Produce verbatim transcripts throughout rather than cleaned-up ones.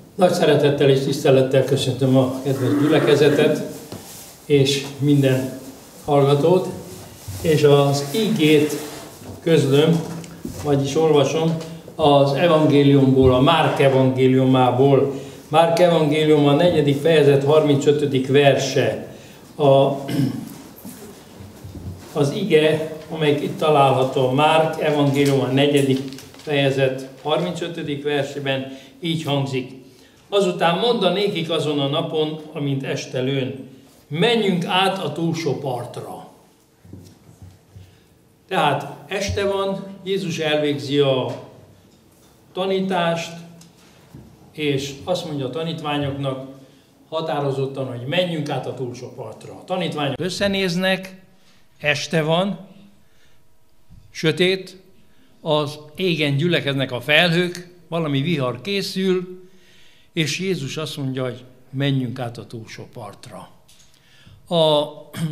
Nagy szeretettel és tisztelettel köszöntöm a kedves gyülekezetet és minden hallgatót, és az igét közlöm, vagyis olvasom az evangéliumból, a Márk evangéliumából. Márk evangélium a negyedik fejezet harmincötödik verse. A, az ige, amelyik itt található, Márk evangélium a negyedik fejezet harmincötödik versében így hangzik. Azután mondanékik azon a napon, amint este lőn, menjünk át a túlsó partra. Tehát este van, Jézus elvégzi a tanítást, és azt mondja a tanítványoknak határozottan, hogy menjünk át a túlsó partra. A tanítványok összenéznek, este van, sötét, az égen gyülekeznek a felhők, valami vihar készül, és Jézus azt mondja, hogy menjünk át a túlsó partra. A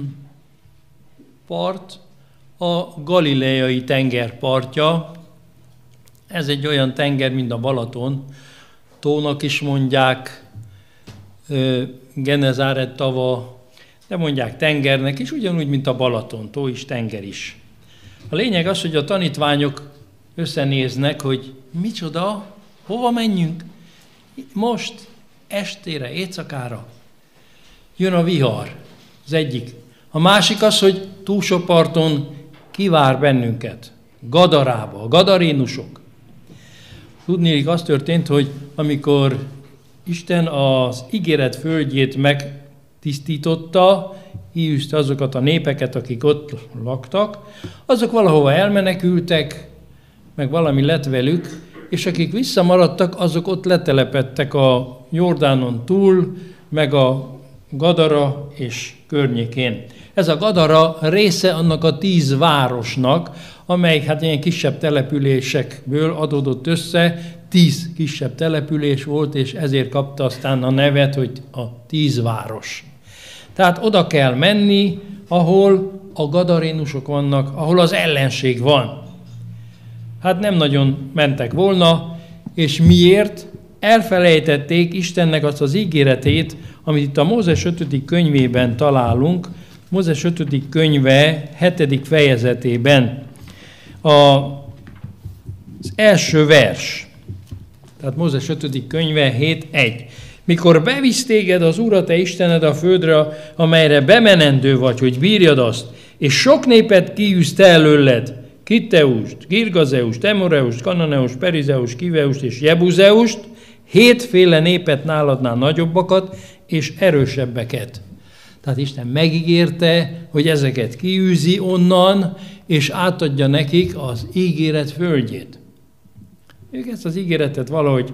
part a galileai tenger partja. Ez egy olyan tenger, mint a Balaton. Tónak is mondják, Genezáret tava, de mondják tengernek is, ugyanúgy, mint a Balaton, tó is, tenger is. A lényeg az, hogy a tanítványok összenéznek, hogy micsoda, hova menjünk? Most, estére, éjszakára jön a vihar, az egyik. A másik az, hogy túlsó parton kivár bennünket, Gadarába, a gadarénusok. Tudniillik, az történt, hogy amikor Isten az ígéret földjét megtisztította, kiűzte azokat a népeket, akik ott laktak, azok valahova elmenekültek, meg valami lett velük, és akik visszamaradtak, azok ott letelepedtek a Jordánon túl, meg a Gadara és környékén. Ez a Gadara része annak a tíz városnak, amely hát ilyen kisebb településekből adódott össze, tíz kisebb település volt, és ezért kapta aztán a nevet, hogy a tíz város. Tehát oda kell menni, ahol a gadarénusok vannak, ahol az ellenség van. Hát nem nagyon mentek volna, és miért? Elfelejtették Istennek azt az ígéretét, amit itt a Mózes ötödik könyvében találunk, Mózes ötödik könyve hetedik fejezetében. A, az első vers, tehát Mózes ötödik könyve hét egy. Mikor bevisz téged az Úr, a te Istened a földre, amelyre bemenendő vagy, hogy bírjad azt, és sok népet kiűz te előled, Kitteust, Girgazeust, Emoreust, Kananeust, Perizeust, Kiveust és Jebuzeust, hétféle népet náladnál nagyobbakat és erősebbeket. Tehát Isten megígérte, hogy ezeket kiűzi onnan, és átadja nekik az ígéret földjét. Ők ezt az ígéretet valahogy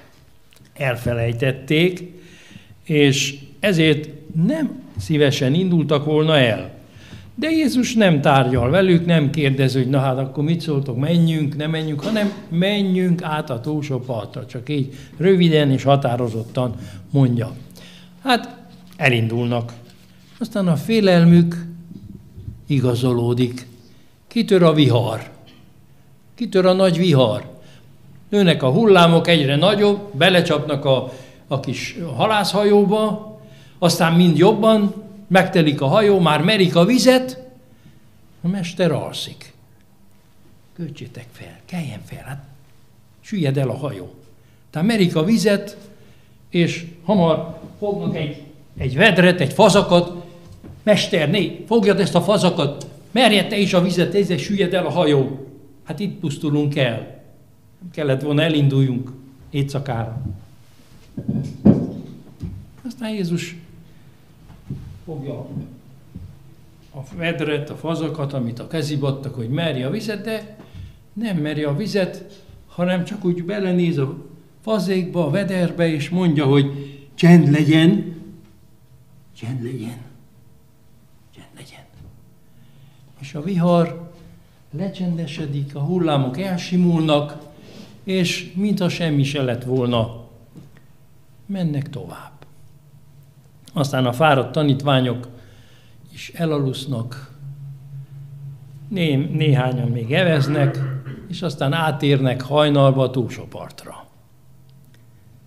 elfelejtették, és ezért nem szívesen indultak volna el. De Jézus nem tárgyal velük, nem kérdez, hogy na hát akkor mit szóltok, menjünk, ne menjünk, hanem menjünk át a túlsó partra. Csak így röviden és határozottan mondja. Hát elindulnak. Aztán a félelmük igazolódik. Kitör a vihar. Kitör a nagy vihar. Nőnek a hullámok egyre nagyobb, belecsapnak a, a kis halászhajóba, aztán mind jobban, megtelik a hajó, már merik a vizet, a mester alszik. Költsétek fel, keljen fel, hát süllyed el a hajó. Tehát merik a vizet, és hamar fognak egy, egy vedret, egy fazakat, mester, né, fogjad ezt a fazakat, merjed te is a vizet, ezzel süllyed el a hajó. Hát itt pusztulunk el. Nem kellett volna elinduljunk éjszakára. Aztán Jézus fogja a vedret, a fazakat, amit a kezébe adtak, hogy merje a vizet, de nem merje a vizet, hanem csak úgy belenéz a fazékba, a vederbe, és mondja, hogy csend legyen, csend legyen, csend legyen. És a vihar lecsendesedik, a hullámok elsimulnak, és mintha semmi se lett volna, mennek tovább. Aztán a fáradt tanítványok is elalusznak, né, néhányan még eveznek, és aztán átérnek hajnalba a túlsó partra.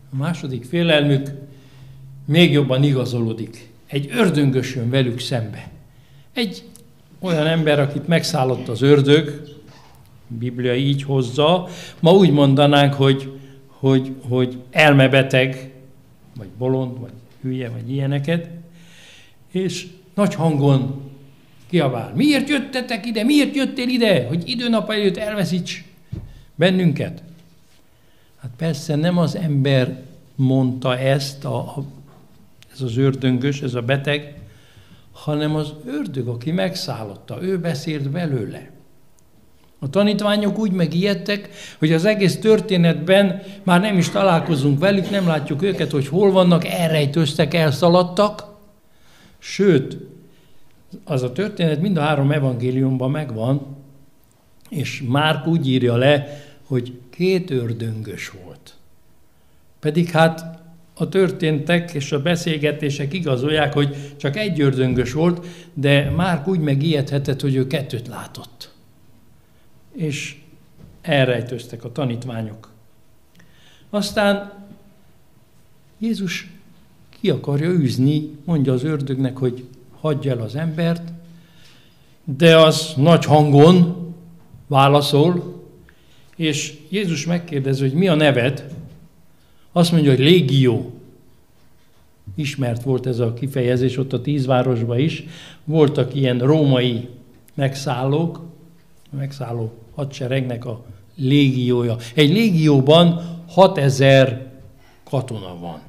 A második félelmük még jobban igazolodik. Egy ördöngös jön velük szembe. Egy olyan ember, akit megszállott az ördög, a Biblia így hozza, ma úgy mondanánk, hogy, hogy, hogy elmebeteg, vagy bolond, vagy hülye, vagy ilyeneket, és nagy hangon kiabál. Miért jöttetek ide? Miért jöttél ide? Hogy időnap előtt elveszíts bennünket? Hát persze nem az ember mondta ezt, a, a, ez az ördöngös, ez a beteg, hanem az ördög, aki megszállotta, ő beszélt belőle. A tanítványok úgy megijedtek, hogy az egész történetben már nem is találkozunk velük, nem látjuk őket, hogy hol vannak, elrejtőztek, elszaladtak. Sőt, az a történet mind a három evangéliumban megvan, és Márk úgy írja le, hogy két ördöngös volt. Pedig hát a történtek és a beszélgetések igazolják, hogy csak egy ördöngös volt, de Márk úgy megijedhetett, hogy ő kettőt látott. És elrejtőztek a tanítványok. Aztán Jézus ki akarja űzni, mondja az ördögnek, hogy hagyja el az embert, de az nagy hangon válaszol, és Jézus megkérdezi, hogy mi a neved? Azt mondja, hogy légió. Ismert volt ez a kifejezés ott a tíz városban is. Voltak ilyen római megszállók, a megszálló hadseregnek a légiója. Egy légióban hatezer katona van.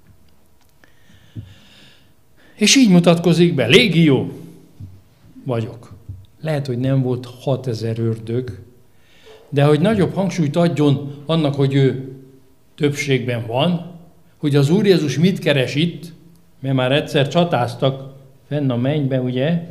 És így mutatkozik be, légió vagyok. Lehet, hogy nem volt hatezer ördög, de hogy nagyobb hangsúlyt adjon annak, hogy ő többségben van, hogy az Úr Jézus mit keres itt, mert már egyszer csatáztak fenn a mennyben, ugye,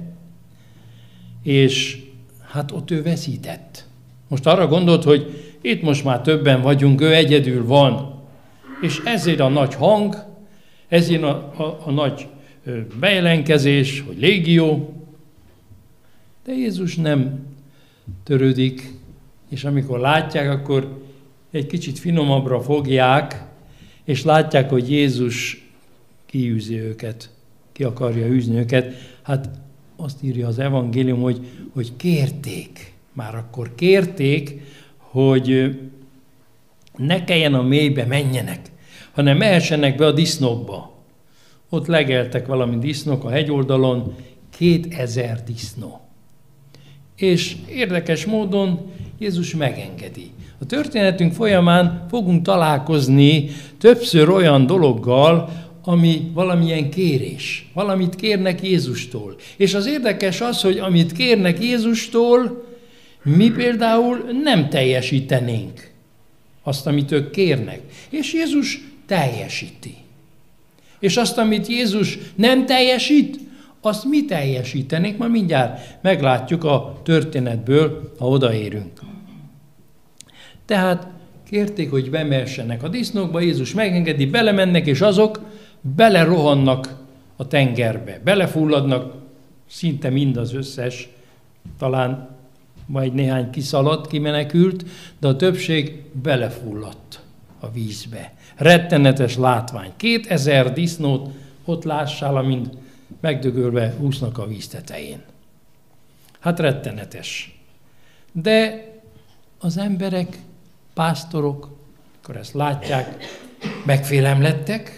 és hát ott ő veszített. Most arra gondolt, hogy itt most már többen vagyunk, ő egyedül van, és ezért a nagy hang, ezért a, a, a nagy bejelenkezés, hogy légió, de Jézus nem törődik, és amikor látják, akkor egy kicsit finomabbra fogják, és látják, hogy Jézus kiűzi őket, ki akarja űzni őket. Hát azt írja az evangélium, hogy, hogy kérték, már akkor kérték, hogy ne kelljen a mélybe menjenek, hanem mehessenek be a disznókba. Ott legeltek valami disznók a hegyoldalon, kétezer disznó. És érdekes módon Jézus megengedi. A történetünk folyamán fogunk találkozni többször olyan dologgal, ami valamilyen kérés. Valamit kérnek Jézustól. És az érdekes az, hogy amit kérnek Jézustól, mi például nem teljesítenénk azt, amit ők kérnek. És Jézus teljesíti. És azt, amit Jézus nem teljesít, azt mi teljesítenénk, majd mindjárt meglátjuk a történetből, ha odaérünk. Tehát kérték, hogy bemehessenek a disznókba, Jézus megengedi, belemennek, és azok belerohannak a tengerbe. Belefulladnak szinte mind az összes, talán majd néhány kiszaladt, kimenekült, de a többség belefulladt a vízbe. Rettenetes látvány. Kétezer disznót ott lássál, amint megdögölve úsznak a víz tetején. Hát rettenetes. De az emberek, pásztorok, akkor ezt látják, megfélemlettek,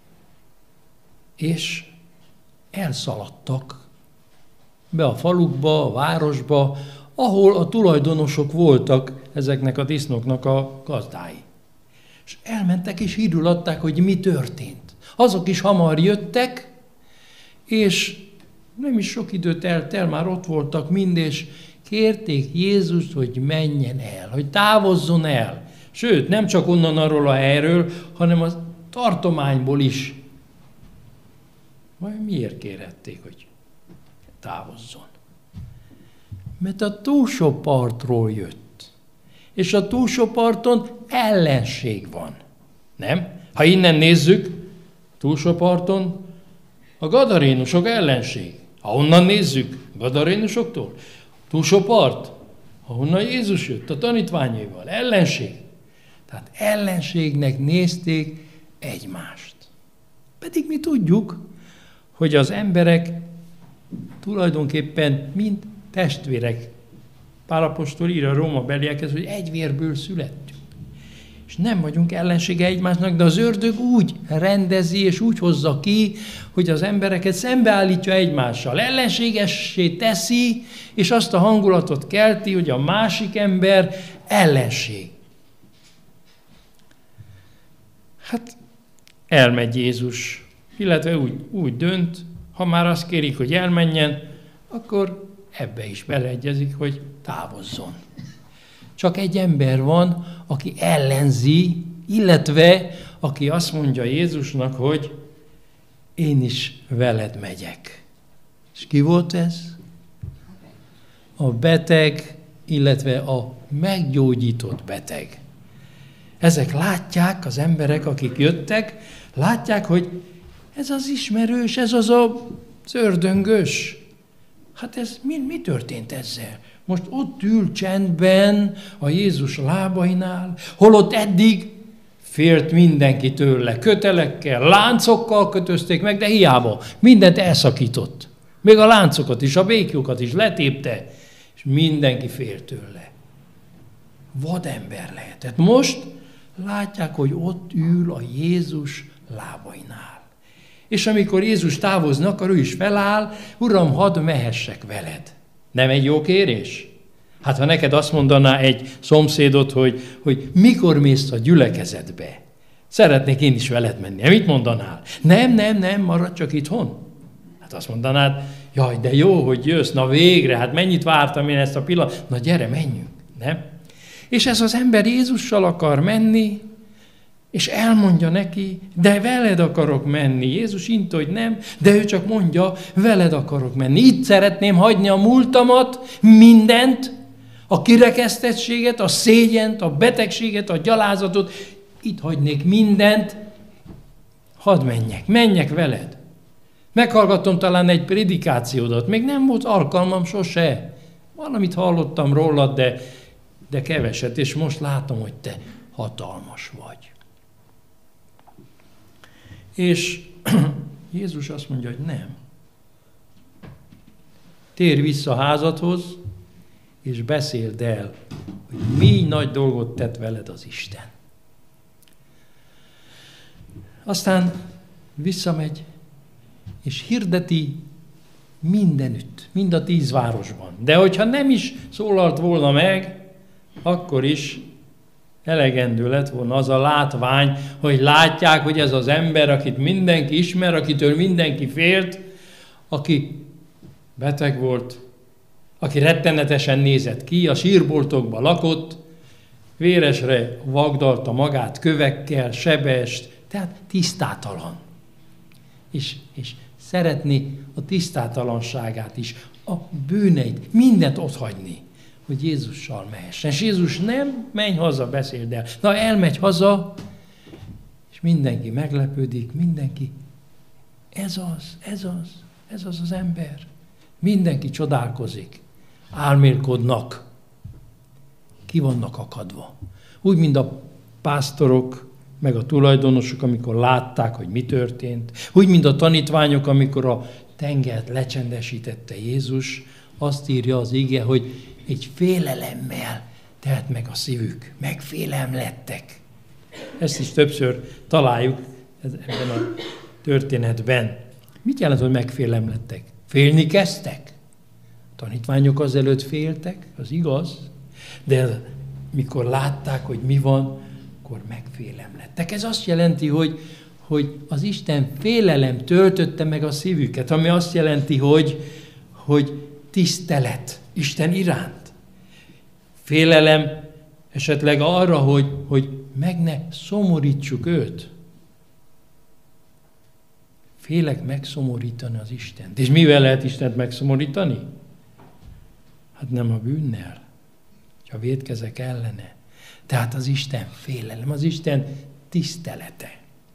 és elszaladtak be a falukba, a városba, ahol a tulajdonosok voltak ezeknek a disznóknak a gazdái. És elmentek és hírül adták, hogy mi történt. Azok is hamar jöttek, és nem is sok időt telt el, már ott voltak mind, és kérték Jézust, hogy menjen el, hogy távozzon el. Sőt, nem csak onnan arról a helyről, hanem a tartományból is. Vagy miért kérhették, hogy távozzon? Mert a túlsó partról jött. És a túlsó parton ellenség van. Nem? Ha innen nézzük, túlsó parton a gadarénusok ellenség. Ha onnan nézzük, gadarénusoktól, túlsó part, ahonnan Jézus jött a tanítványaival, ellenség. Tehát ellenségnek nézték egymást. Pedig mi tudjuk, hogy az emberek tulajdonképpen mind testvérek. Pál apostol ír a Róma beliekhez, hogy egy vérből születtünk. És nem vagyunk ellensége egymásnak, de az ördög úgy rendezi és úgy hozza ki, hogy az embereket szembeállítja egymással. Ellenségessé teszi, és azt a hangulatot kelti, hogy a másik ember ellenség. Hát elmegy Jézus, illetve úgy, úgy dönt, ha már azt kérik, hogy elmenjen, akkor ebbe is beleegyezik, hogy távozzon. Csak egy ember van, aki ellenzi, illetve aki azt mondja Jézusnak, hogy én is veled megyek. És ki volt ez? A beteg, illetve a meggyógyított beteg. Ezek látják, az emberek, akik jöttek, látják, hogy ez az ismerős, ez az az ördöngös. Hát ez mi, mi történt ezzel? Most ott ül csendben a Jézus lábainál, holott eddig félt mindenki tőle. Kötelekkel, láncokkal kötözték meg, de hiába. Mindent elszakított. Még a láncokat is, a béklyókat is letépte, és mindenki félt tőle. Vadember lehetett. Most látják, hogy ott ül a Jézus lábainál. És amikor Jézus távozni akar, ő is feláll, Uram, hadd mehessek veled. Nem egy jó kérés? Hát ha neked azt mondaná egy szomszédod, hogy, hogy mikor mész a gyülekezetbe, szeretnék én is veled menni. Mit mondanál? Nem, nem, nem, maradj csak itthon. Hát azt mondanád, jaj, de jó, hogy jössz, na végre, hát mennyit vártam én ezt a pillanat, na gyere, menjünk, nem? És ez az ember Jézussal akar menni, és elmondja neki, de veled akarok menni. Jézus int, hogy nem, de ő csak mondja, veled akarok menni. Itt szeretném hagyni a múltamat, mindent, a kirekesztettséget, a szégyent, a betegséget, a gyalázatot, itt hagynék mindent, hadd menjek, menjek veled. Meghallgattam talán egy prédikációdat, még nem volt alkalmam sose. Valamit hallottam rólad, de, de keveset, és most látom, hogy te hatalmas vagy. És Jézus azt mondja, hogy nem. Térj vissza a házadhoz, és beszéld el, hogy mi nagy dolgot tett veled az Isten. Aztán visszamegy, és hirdeti mindenütt, mind a tíz városban. De hogyha nem is szólalt volna meg, akkor is elegendő lett volna az a látvány, hogy látják, hogy ez az ember, akit mindenki ismer, akitől mindenki félt, aki beteg volt, aki rettenetesen nézett ki, a sírboltokban lakott, véresre vagdalta magát kövekkel, sebest, tehát tisztátalan. És, és szeretné a tisztátalanságát is, a bűneit, mindent otthagyni, hogy Jézussal mehessen. És Jézus nem, menj haza, beszéld el. Na, elmegy haza, és mindenki meglepődik, mindenki, ez az, ez az, ez az az ember. Mindenki csodálkozik, álmélkodnak, ki vannak akadva. Úgy, mint a pásztorok, meg a tulajdonosok, amikor látták, hogy mi történt. Úgy, mint a tanítványok, amikor a tengert lecsendesítette Jézus, azt írja az ige, hogy egy félelemmel telt meg a szívük, megfélemlettek. Ezt is többször találjuk ebben a történetben. Mit jelent, hogy megfélemlettek? Félni kezdtek? A tanítványok azelőtt féltek, az igaz, de mikor látták, hogy mi van, akkor megfélemlettek. Ez azt jelenti, hogy, hogy az Isten félelem töltötte meg a szívüket, ami azt jelenti, hogy, hogy tisztelet Isten iránt. Félelem esetleg arra, hogy, hogy meg ne szomorítsuk őt. Félek megszomorítani az Istent. És mivel lehet Istent megszomorítani? Hát nem a bűnnel, ha vétkezek ellene. Tehát az Isten félelem, az Isten tisztelete.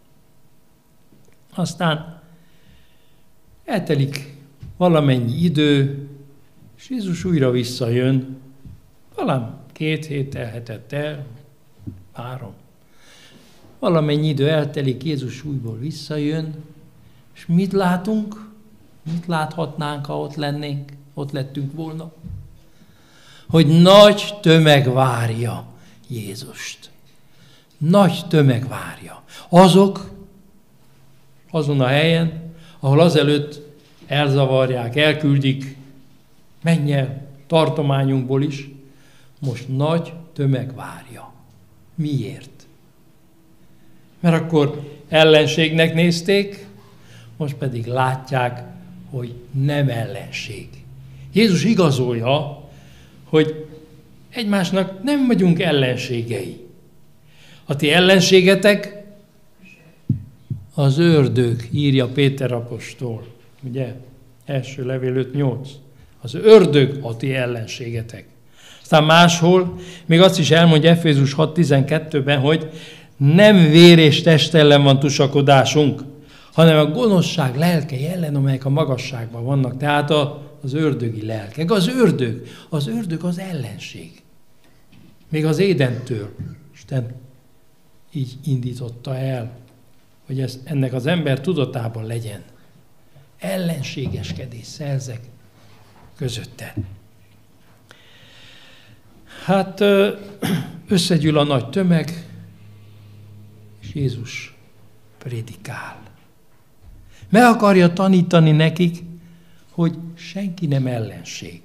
Aztán eltelik valamennyi idő, és Jézus újra visszajön, talán két hét elhetett el, három. valamennyi idő eltelik, Jézus újból visszajön, és mit látunk? Mit láthatnánk, ha ott lennénk, ott lettünk volna? Hogy nagy tömeg várja Jézust. Nagy tömeg várja. Azok, azon a helyen, ahol azelőtt elzavarják, elküldik, menj el, tartományunkból is, most nagy tömeg várja. Miért? Mert akkor ellenségnek nézték, most pedig látják, hogy nem ellenség. Jézus igazolja, hogy egymásnak nem vagyunk ellenségei. A ti ellenségetek az ördög, írja Péter apostol. Ugye? Első levél öt nyolc. Az ördög a ti ellenségetek. Aztán máshol, még azt is elmondja Efézus hat tizenkettőben, hogy nem vér és test ellen van tusakodásunk, hanem a gonoszság lelkei ellen, amelyek a magasságban vannak. Tehát a, az ördögi lelkek. Az ördög, az ördög az ellenség. Még az Édentől Isten így indította el, hogy ez, ennek az ember tudatában legyen. Ellenségeskedés szerzek közötte. Hát összegyűl a nagy tömeg, és Jézus prédikál. Meg akarja tanítani nekik, hogy senki nem ellenség.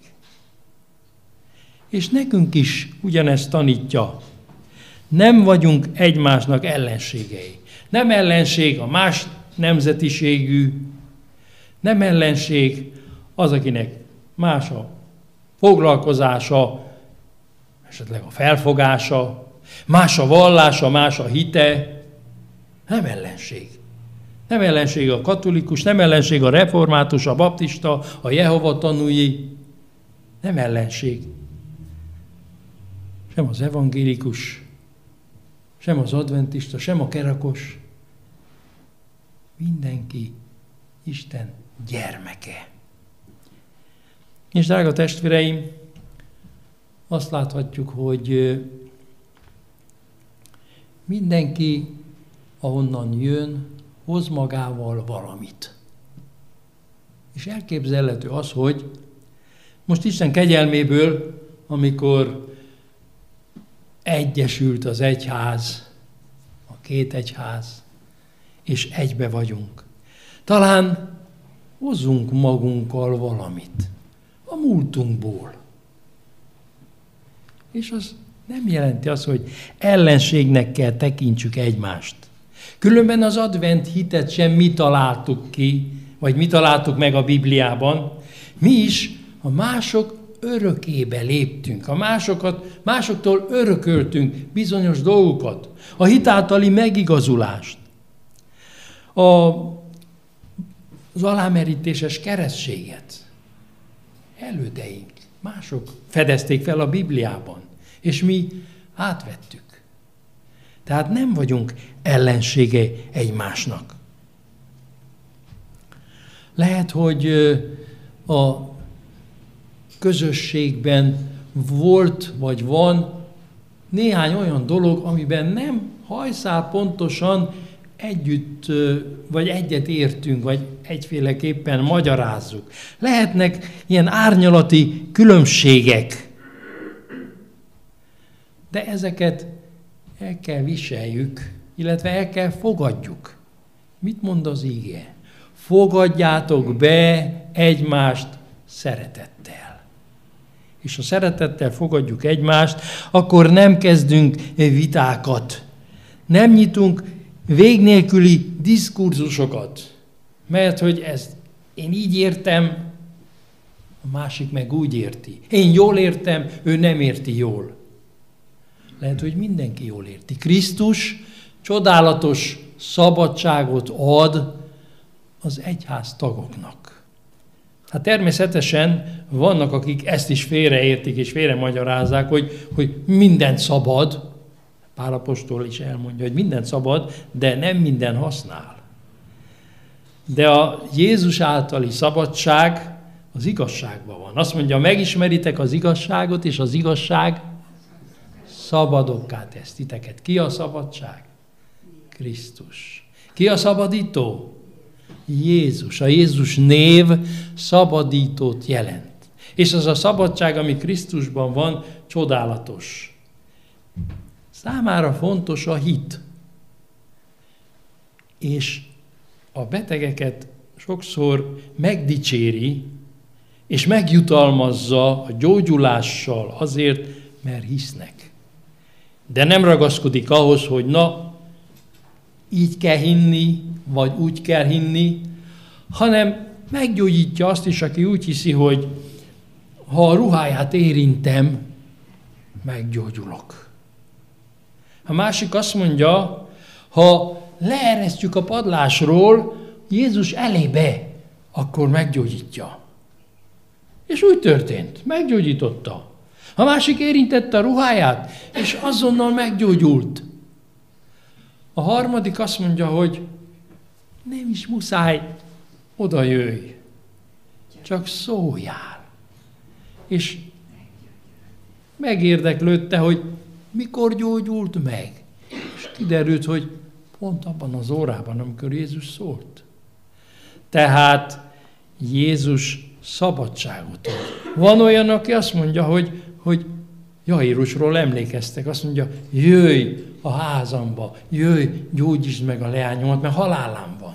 És nekünk is ugyanezt tanítja. Nem vagyunk egymásnak ellenségei. Nem ellenség a más nemzetiségű, nem ellenség az, akinek más a foglalkozása, esetleg a felfogása, más a vallása, más a hite. Nem ellenség. Nem ellenség a katolikus, nem ellenség a református, a baptista, a Jehova tanúi. Nem ellenség. Sem az evangélikus, sem az adventista, sem a kerakos. Mindenki Isten gyermeke. És drága testvéreim, azt láthatjuk, hogy mindenki, ahonnan jön, hoz magával valamit. És elképzelhető az, hogy most Isten kegyelméből, amikor egyesült az egyház, a két egyház, és egybe vagyunk, talán hozzunk magunkkal valamit a múltunkból. És az nem jelenti azt, hogy ellenségnek kell tekintsük egymást. Különben az advent hitet sem mi találtuk ki, vagy mi találtuk meg a Bibliában. Mi is a mások örökébe léptünk. A másokat, másoktól örököltünk bizonyos dolgokat. A hitáltali megigazulást. A, az alámerítéses keresztséget. Elődeink, mások fedezték fel a Bibliában, és mi átvettük. Tehát nem vagyunk ellensége egymásnak. Lehet, hogy a közösségben volt vagy van néhány olyan dolog, amiben nem hajszál pontosan együtt, vagy egyet értünk, vagy egyféleképpen magyarázzuk. Lehetnek ilyen árnyalati különbségek, de ezeket el kell viseljük, illetve el kell fogadjuk. Mit mond az íge? Fogadjátok be egymást szeretettel. És ha szeretettel fogadjuk egymást, akkor nem kezdünk vitákat. Nem nyitunk vég nélküli diskurzusokat. Mert hogy ezt én így értem, a másik meg úgy érti. Én jól értem, ő nem érti jól. Lehet, hogy mindenki jól érti. Krisztus csodálatos szabadságot ad az egyház tagoknak. Hát természetesen vannak, akik ezt is félreértik és félremagyarázzák, hogy, hogy minden szabad. Pál apostol is elmondja, hogy minden szabad, de nem minden használ. De a Jézus általi szabadság az igazságban van. Azt mondja, megismeritek az igazságot, és az igazság szabadokká tesz titeket. Ki a szabadság? Krisztus. Ki a szabadító? Jézus. A Jézus név szabadítót jelent. És az a szabadság, ami Krisztusban van, csodálatos. Számára fontos a hit. És a betegeket sokszor megdicséri, és megjutalmazza a gyógyulással azért, mert hisznek. De nem ragaszkodik ahhoz, hogy na, így kell hinni, vagy úgy kell hinni, hanem meggyógyítja azt is, aki úgy hiszi, hogy ha a ruháját érintem, meggyógyulok. A másik azt mondja, ha leeresztjük a padlásról Jézus elébe, akkor meggyógyítja. És úgy történt, meggyógyította. A másik érintette a ruháját, és azonnal meggyógyult. A harmadik azt mondja, hogy nem is muszáj, oda jöjj, csak szóljál. És megérdeklődte, hogy mikor gyógyult meg. És kiderült, hogy pont abban az órában, amikor Jézus szólt. Tehát Jézus szabadságot ad. Van olyan, aki azt mondja, hogy, hogy Jairusról emlékeztek, azt mondja, jöjj a házamba, jöjj, gyógyítsd meg a leányomat, mert halálám van.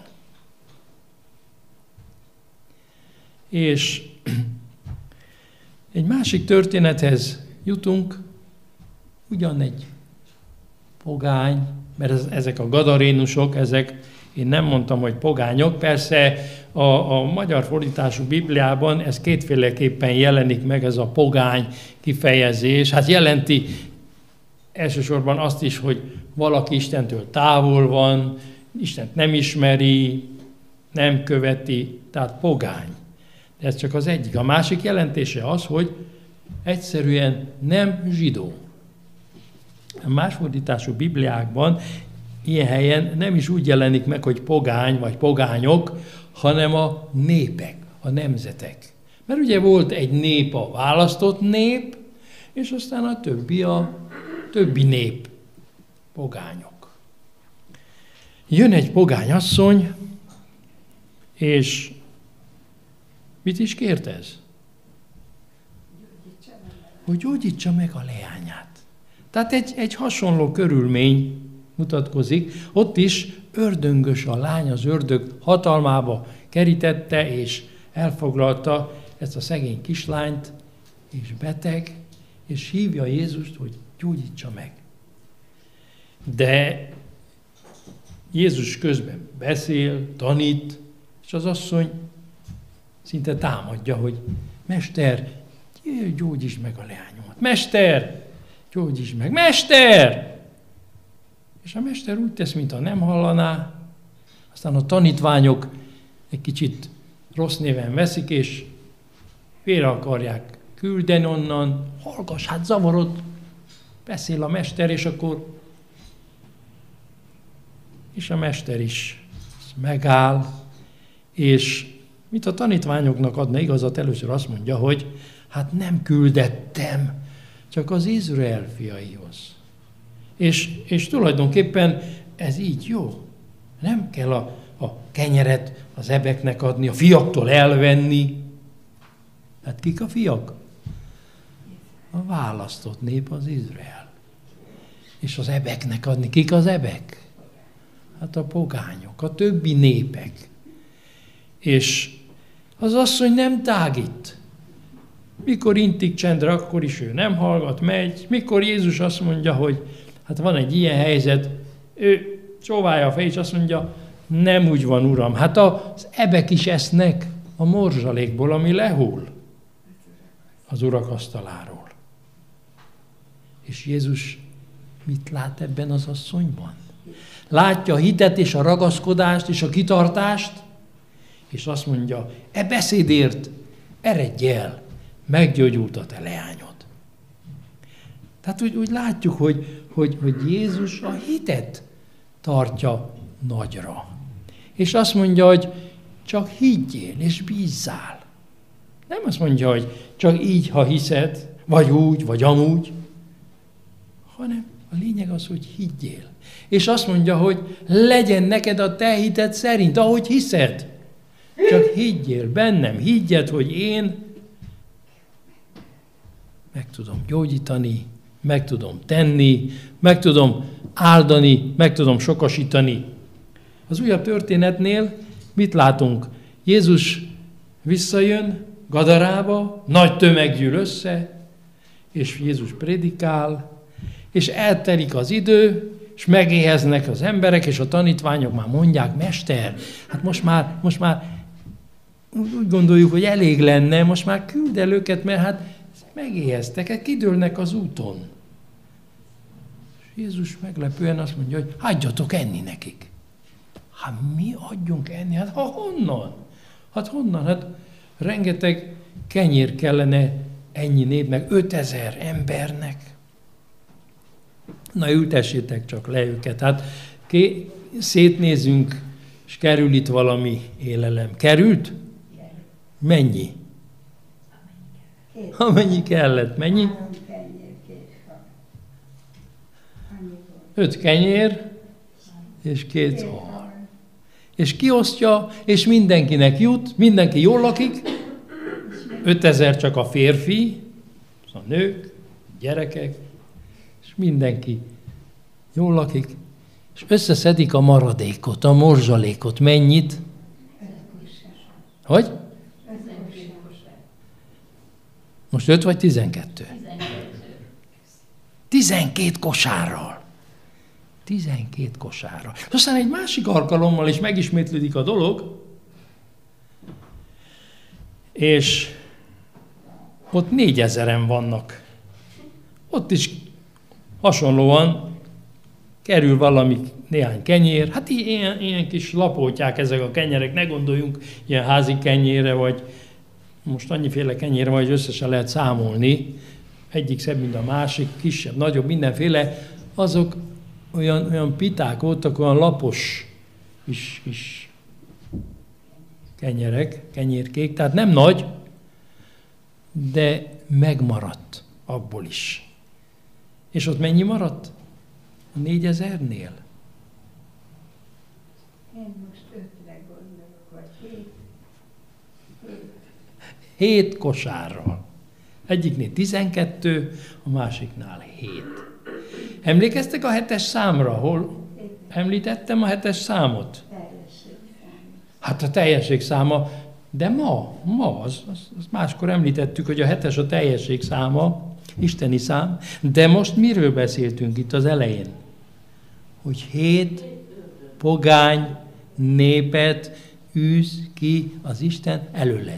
És egy másik történethez jutunk, ugyan egy pogány, mert ezek a gadarénusok, ezek, én nem mondtam, hogy pogányok, persze a, a magyar fordítású Bibliában ez kétféleképpen jelenik meg, ez a pogány kifejezés. Hát jelenti elsősorban azt is, hogy valaki Istentől távol van, Istent nem ismeri, nem követi, tehát pogány. De ez csak az egyik. A másik jelentése az, hogy egyszerűen nem zsidó. A más fordítású Bibliákban ilyen helyen nem is úgy jelenik meg, hogy pogány vagy pogányok, hanem a népek, a nemzetek. Mert ugye volt egy nép, a választott nép, és aztán a többi a többi nép, pogányok. Jön egy pogányasszony, és mit is kért ez? Hogy gyógyítsa meg a leányát. Tehát egy, egy hasonló körülmény mutatkozik. Ott is ördöngös a lány, az ördög hatalmába kerítette, és elfoglalta ezt a szegény kislányt, és beteg, és hívja Jézust, hogy gyógyítsa meg. De Jézus közben beszél, tanít, és az asszony szinte támadja, hogy Mester, gyógyítsd meg a leányomat. Mester, gyógyítsd meg. Mester! És a mester úgy tesz, mintha nem hallaná, aztán a tanítványok egy kicsit rossz néven veszik, és félre akarják küldeni onnan. Hallgass, hát zavarod, beszél a mester, és akkor... És a mester is megáll, és mit a tanítványoknak adna igazat, először azt mondja, hogy hát nem küldettem, csak az Izrael fiaihoz. És, és tulajdonképpen ez így jó. Nem kell a, a kenyeret az ebeknek adni, a fiaktól elvenni. Hát kik a fiak? A választott nép az Izrael. És az ebeknek adni. Kik az ebek? Hát a pogányok, a többi népek. És az asszony nem tágít. Mikor intik csendre, akkor is ő nem hallgat, megy. Mikor Jézus azt mondja, hogy hát van egy ilyen helyzet, ő csóválja a fejét, és azt mondja, nem úgy van, Uram. Hát az ebek is esznek a morzsalékból, ami lehull az Urak asztaláról. És Jézus mit lát ebben az asszonyban? Látja a hitet és a ragaszkodást és a kitartást, és azt mondja, e beszédért eredj el, meggyógyult a te leányod. Tehát úgy, úgy látjuk, hogy, hogy, hogy Jézus a hitet tartja nagyra. És azt mondja, hogy csak higgyél és bízzál. Nem azt mondja, hogy csak így, ha hiszed, vagy úgy, vagy amúgy, hanem A lényeg az, hogy higgyél. És azt mondja, hogy legyen neked a te hited szerint, ahogy hiszed. Csak higgyél bennem, higgyed, hogy én meg tudom gyógyítani, meg tudom tenni, meg tudom áldani, meg tudom sokasítani. Az újabb történetnél mit látunk? Jézus visszajön Gadarába, nagy tömeg gyűl össze, és Jézus prédikál, és eltelik az idő, és megéheznek az emberek, és a tanítványok már mondják, mester, hát most már, most már úgy gondoljuk, hogy elég lenne, most már küld el őket, mert hát megéheztek, hát kidőlnek az úton. És Jézus meglepően azt mondja, hogy hagyjatok enni nekik. Hát mi adjunk enni? Hát ha honnan? Hát honnan? Hát rengeteg kenyér kellene ennyi népnek, ötezer embernek. Na ültessétek csak le őket. Hát ké, szétnézünk, és kerül itt valami élelem. Került? Mennyi? Amennyi kellett. Mennyi? Öt kenyér, és két hal. És kiosztja, és mindenkinek jut, mindenki jól lakik, ötezer csak a férfi, a nők, gyerekek, és mindenki jól lakik, és összeszedik a maradékot, a morzsalékot. Mennyit? Hogy? Most öt vagy tizenkettő? Tizenkét kosárral. Tizenkét kosárral. Aztán egy másik alkalommal is megismétlődik a dolog, és ott négyezeren vannak. Ott is hasonlóan kerül valami néhány kenyér. Hát ilyen, ilyen kis lapótyák ezek a kenyerek, ne gondoljunk ilyen házi kenyérre, vagy most annyiféle kenyér van, hogy összesen lehet számolni. Egyik szebb, mint a másik, kisebb, nagyobb, mindenféle. Azok olyan, olyan piták voltak, olyan lapos kis, kis kenyerek, kenyérkék. Tehát nem nagy, de megmaradt abból is. És ott mennyi maradt? Négyezernél? Én most ötre gondolok, vagy hét. Hét kosárral. Egyiknél tizenkettő, a másiknál hét. Emlékeztek a hetes számra? Hol említettem a hetes számot? Teljesség számít. Hát a teljesség száma, de ma, ma, az, az, az máskor említettük, hogy a hetes a teljesség száma, isteni szám, de most miről beszéltünk itt az elején? Hogy hét pogány népet űz ki az Isten előled.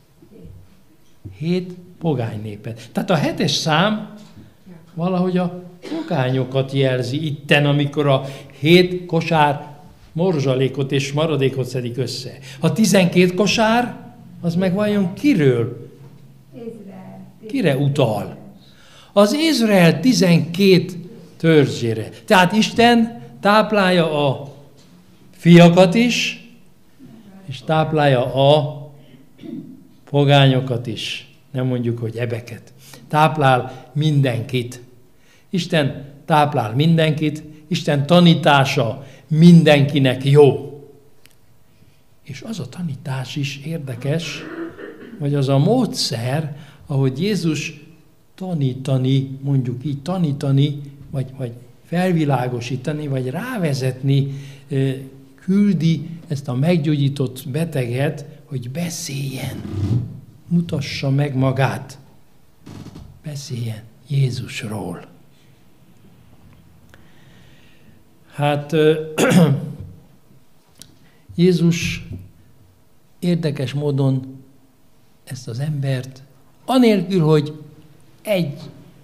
Hét pogány népet. Tehát a hetes szám valahogy a pogányokat jelzi itten, amikor a hét kosár morzsalékot és maradékot szedik össze. A tizenkét kosár, az meg vajon kiről? Kire utal? Az Izrael tizenkét törzsére. Tehát Isten táplálja a fiakat is, és táplálja a pogányokat is. Nem mondjuk, hogy ebeket. Táplál mindenkit. Isten táplál mindenkit, Isten tanítása mindenkinek jó. És az a tanítás is érdekes, vagy az a módszer, ahogy Jézus tanítani, mondjuk így tanítani, vagy, vagy felvilágosítani, vagy rávezetni, küldi ezt a meggyógyított beteget, hogy beszéljen, mutassa meg magát, beszéljen Jézusról. Hát Jézus érdekes módon ezt az embert, anélkül, hogy egy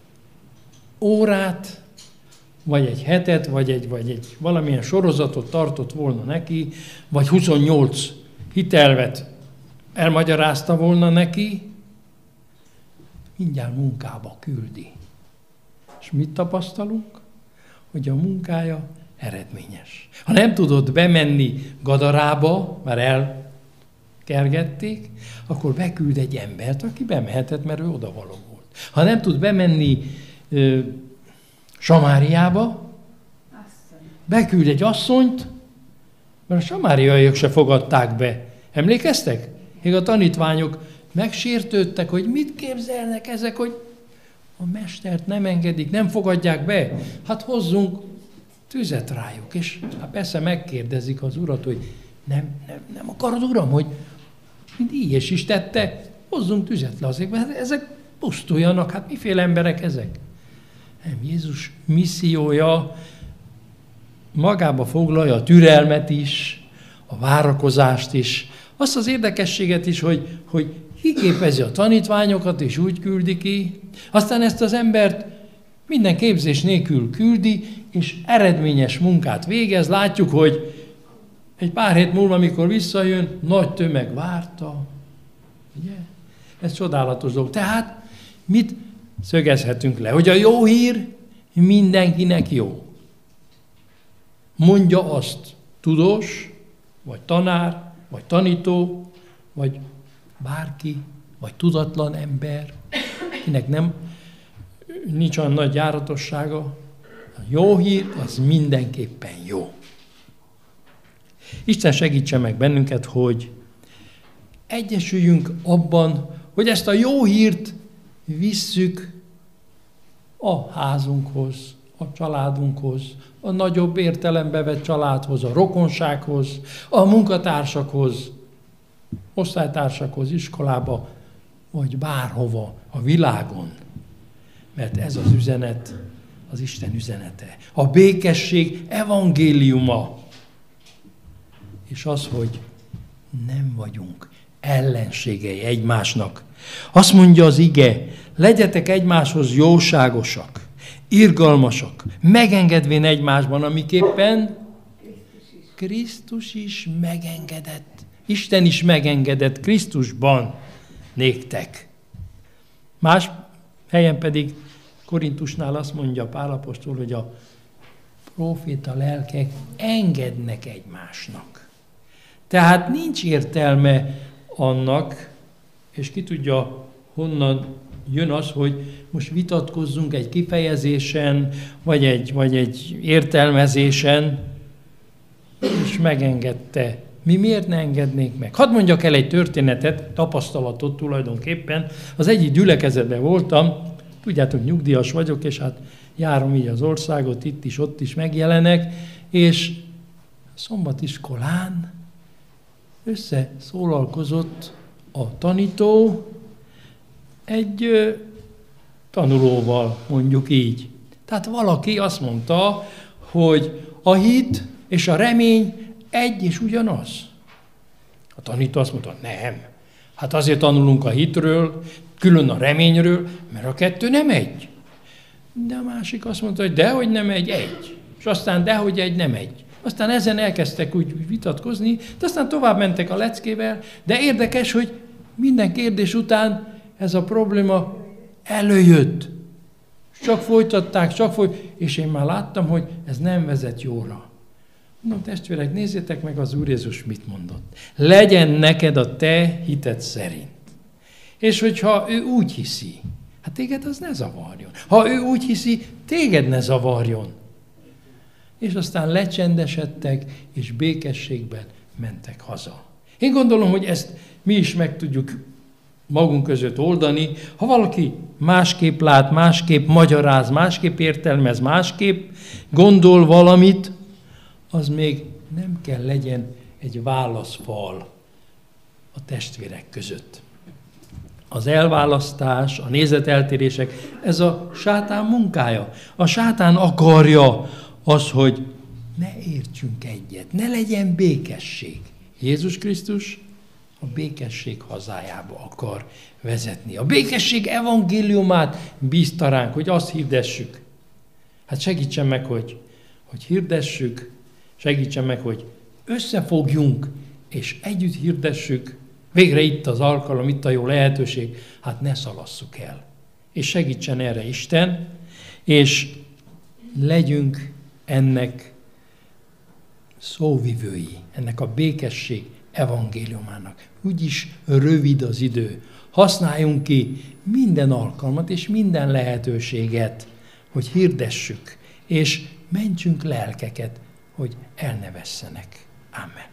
órát, vagy egy hetet, vagy egy, vagy egy valamilyen sorozatot tartott volna neki, vagy huszonnyolc hitelvet elmagyarázta volna neki, mindjárt munkába küldi. És mit tapasztalunk? Hogy a munkája eredményes. Ha nem tudott bemenni Gadarába, már elkergették, akkor beküld egy embert, aki bemehetett, mert ő odavaló volt. Ha nem tud bemenni ö, Samáriába, beküld egy asszonyt, mert a samáriaiak se fogadták be. Emlékeztek? Még a tanítványok megsértődtek, hogy mit képzelnek ezek, hogy a mestert nem engedik, nem fogadják be. Hát hozzunk tüzet rájuk. És hát persze megkérdezik az urat, hogy nem, nem, nem akarod, uram, hogy mint Íjés is tette, hozzunk tüzet le azért, mert ezek pusztuljanak, hát miféle emberek ezek? Nem, Jézus missziója magába foglalja a türelmet is, a várakozást is, azt az érdekességet is, hogy, hogy kiképezi a tanítványokat, és úgy küldi ki, aztán ezt az embert minden képzés nélkül küldi, és eredményes munkát végez. Látjuk, hogy egy pár hét múlva, amikor visszajön, nagy tömeg várta. Ugye? Ez csodálatos dolog. Tehát mit szögezhetünk le? Hogy a jó hír mindenkinek jó. Mondja azt tudós, vagy tanár, vagy tanító, vagy bárki, vagy tudatlan ember, kinek nem, nincs olyan nagy járatossága. A jó hír, az mindenképpen jó. Isten segítse meg bennünket, hogy egyesüljünk abban, hogy ezt a jó hírt visszük a házunkhoz, a családunkhoz, a nagyobb értelembe vett családhoz, a rokonsághoz, a munkatársakhoz, osztálytársakhoz, iskolába, vagy bárhova a világon. Mert ez az üzenet, az Isten üzenete. A békesség evangéliuma. És az, hogy nem vagyunk ellenségei egymásnak. Azt mondja az ige, legyetek egymáshoz jóságosak, irgalmasak, megengedvén egymásban, amiképpen Krisztus is megengedett. Isten is megengedett Krisztusban néktek. Más helyen pedig Korintusnál azt mondja Pál apostol, hogy a próféta lelkek engednek egymásnak. Tehát nincs értelme annak, és ki tudja, honnan jön az, hogy most vitatkozzunk egy kifejezésen, vagy egy, vagy egy értelmezésen, és megengedte. Mi miért ne engednénk meg? Hadd mondjak el egy történetet, tapasztalatot tulajdonképpen. Az egyik gyülekezetben voltam, tudjátok, nyugdíjas vagyok, és hát járom így az országot, itt is, ott is megjelenek, és szombatiskolán összeszólalkozott a tanító egy ö, tanulóval, mondjuk így. Tehát valaki azt mondta, hogy a hit és a remény egy és ugyanaz. A tanító azt mondta, nem. Hát azért tanulunk a hitről, külön a reményről, mert a kettő nem egy. De a másik azt mondta, hogy dehogy nem egy, egy. És aztán dehogy egy, nem egy. Aztán ezen elkezdtek úgy vitatkozni, de aztán tovább mentek a leckével, de érdekes, hogy minden kérdés után ez a probléma előjött. Csak folytatták, csak folytatták, és én már láttam, hogy ez nem vezet jóra. Mondom, testvérek, nézzétek meg, az Úr Jézus mit mondott. Legyen neked a te hited szerint. És hogyha ő úgy hiszi, hát téged az ne zavarjon. Ha ő úgy hiszi, téged ne zavarjon. És aztán lecsendesedtek, és békességben mentek haza. Én gondolom, hogy ezt mi is meg tudjuk magunk között oldani. Ha valaki másképp lát, másképp magyaráz, másképp értelmez, másképp gondol valamit, az még nem kell legyen egy válaszfal a testvérek között. Az elválasztás, a nézeteltérések, ez a sátán munkája. A sátán akarja az, hogy ne értsünk egyet, ne legyen békesség. Jézus Krisztus a békesség hazájába akar vezetni. A békesség evangéliumát bízta ránk, hogy azt hirdessük. Hát segítsen meg, hogy, hogy hirdessük, segítsen meg, hogy összefogjunk, és együtt hirdessük. Végre itt az alkalom, itt a jó lehetőség, hát ne szalasszuk el. És segítsen erre Isten, és legyünk ennek szóvivői, ennek a békesség evangéliumának. Úgyis rövid az idő. Használjunk ki minden alkalmat és minden lehetőséget, hogy hirdessük, és mentsünk lelkeket, hogy el ne vesszenek. Amen.